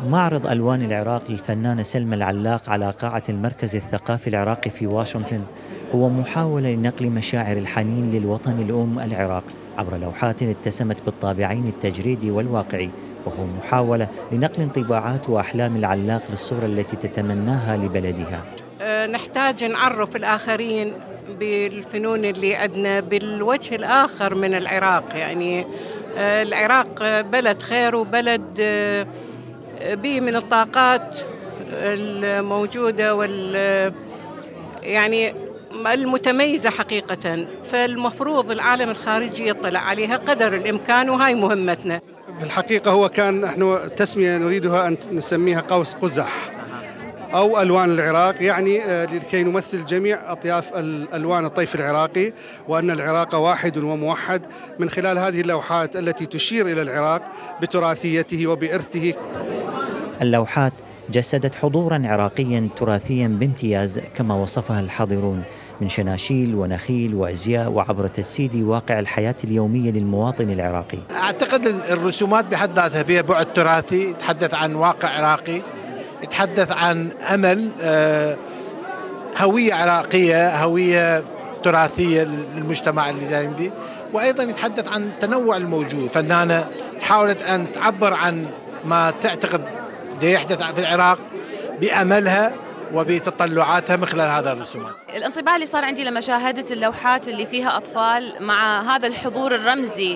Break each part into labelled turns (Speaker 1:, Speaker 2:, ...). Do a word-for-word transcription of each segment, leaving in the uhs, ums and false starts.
Speaker 1: معرض ألوان العراق للفنانة سلمى العلاق على قاعة المركز الثقافي العراقي في واشنطن هو محاولة لنقل مشاعر الحنين للوطن الأم العراق عبر لوحات اتسمت بالطابعين التجريدي والواقعي، وهو محاولة لنقل انطباعات وأحلام العلاق للصورة التي تتمناها لبلدها.
Speaker 2: نحتاج نعرف الآخرين بالفنون اللي عندنا بالوجه الآخر من العراق. يعني العراق بلد خير وبلد به من الطاقات الموجودة وال يعني المتميزة حقيقة، فالمفروض العالم الخارجي يطلع عليها قدر الإمكان، وهاي مهمتنا.
Speaker 3: بالحقيقة هو كان نحن تسمية نريدها أن نسميها قوس قزح أو ألوان العراق، يعني لكي نمثل جميع أطياف الألوان الطيف العراقي، وأن العراق واحد وموحد من خلال هذه اللوحات التي تشير إلى العراق بتراثيته وبإرثه.
Speaker 1: اللوحات جسدت حضوراً عراقياً تراثياً بامتياز كما وصفها الحاضرون، من شناشيل ونخيل وأزياء وعبر تجسيد واقع الحياة اليومية للمواطن العراقي.
Speaker 4: أعتقد الرسومات بحد ذاتها بها بعد تراثي، يتحدث عن واقع عراقي، يتحدث عن أمل، هوية عراقية، هوية تراثية للمجتمع اللي عندي، وأيضا يتحدث عن التنوع الموجود. فنانة حاولت أن تعبر عن ما تعتقد يحدث في العراق بأملها وبتطلعاتها من خلال هذا الرسومات.
Speaker 5: الانطباع اللي صار عندي لما شاهدت اللوحات اللي فيها أطفال مع هذا الحضور الرمزي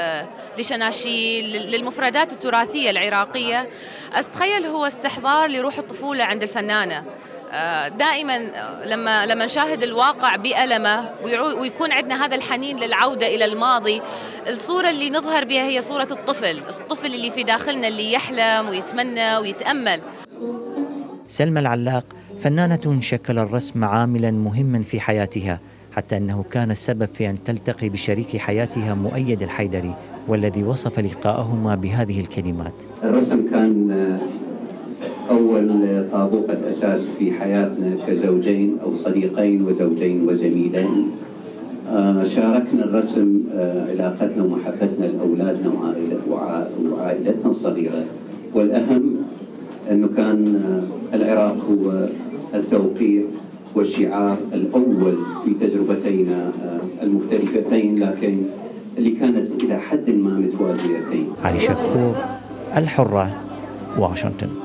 Speaker 5: لشناشيل للمفردات التراثية العراقية، أتخيل هو استحضار لروح الطفولة عند الفنانة. دائما لما لما نشاهد الواقع بألمه ويكون عندنا هذا الحنين للعودة إلى الماضي، الصورة اللي نظهر بها هي صورة الطفل، الطفل اللي في داخلنا اللي يحلم ويتمنى ويتأمل.
Speaker 1: سلمى العلاق فنانة شكل الرسم عاملا مهما في حياتها، حتى أنه كان السبب في أن تلتقي بشريك حياتها مؤيد الحيدري، والذي وصف لقاءهما بهذه الكلمات:
Speaker 6: الرسم كان أول طابوقة أساس في حياتنا كزوجين أو صديقين وزوجين وزميلين. شاركنا الرسم علاقتنا ومحبتنا لأولادنا وعائلتنا الصغيرة، والأهم أنه كان العراق هو التوقيع والشعار الأول في تجربتينا المختلفتين، لكن اللي كانت إلى حد ما متوازيتين.
Speaker 1: علي شكور، الحرة، واشنطن.